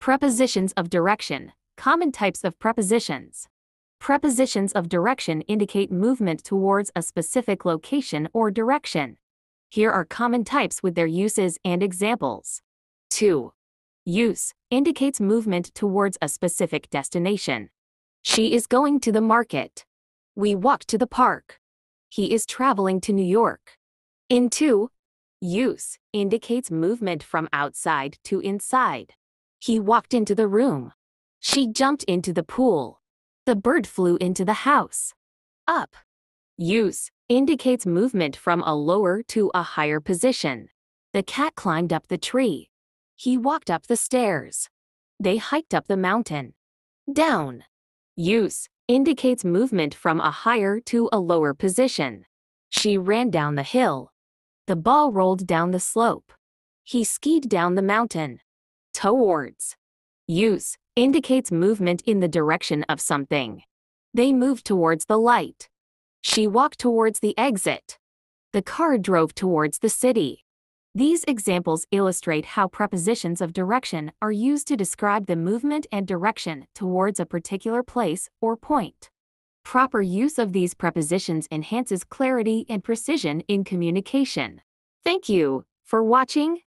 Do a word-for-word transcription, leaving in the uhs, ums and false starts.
Prepositions of direction. Common types of prepositions. Prepositions of direction indicate movement towards a specific location or direction. Here are common types with their uses and examples. two. Use indicates movement towards a specific destination. She is going to the market. We walk to the park. He is traveling to New York. Into. Use indicates movement from outside to inside. He walked into the room. She jumped into the pool. The bird flew into the house. Up. Use indicates movement from a lower to a higher position. The cat climbed up the tree. He walked up the stairs. They hiked up the mountain. Down. Use indicates movement from a higher to a lower position. She ran down the hill. The ball rolled down the slope. He skied down the mountain. Towards. Use indicates movement in the direction of something. They moved towards the light. She walked towards the exit. The car drove towards the city. These examples illustrate how prepositions of direction are used to describe the movement and direction towards a particular place or point. Proper use of these prepositions enhances clarity and precision in communication. Thank you for watching.